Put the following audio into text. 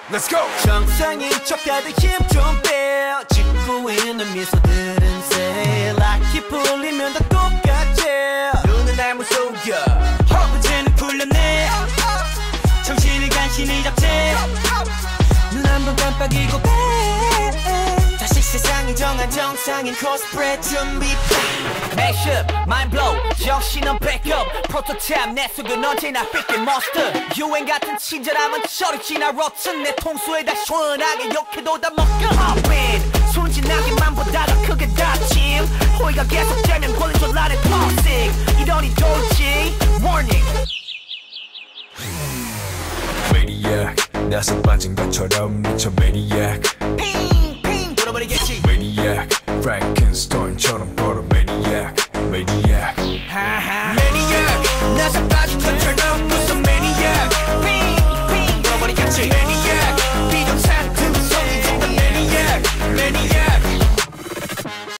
Let's go. 정상인 척 다들 힘 좀 빼. 짓고 있는 미소들은 새 락이 풀리면 다 똑같지. 눈은 날 무서워 허브제는 풀렸네. 정신을 간신히 잡지. 눈 한 번 깜빡이고 빼. 다시 세상이 정한 정상인 코스프레 준비. Mashup, mind blow, 정신은 backup. 프로토타입 내 속은 언제나 삐끗 monster. 유행 같은 친절함은 저리 지나 rotten. 내 통수에다 시원하게 욕해도 다 먹겨. Hop in, 순진하게만 보다 더 크게 다짐. 호의가 계속되면 권리줄 나를 toxic. 이러니 돌지, warning. Maniac, 나서 빠진 것처럼 미쳐 Maniac. 핑핑 돌아버리겠지. Maniac, Frankenstein처럼 걸어 Maniac. Maniac, Maniac, 나서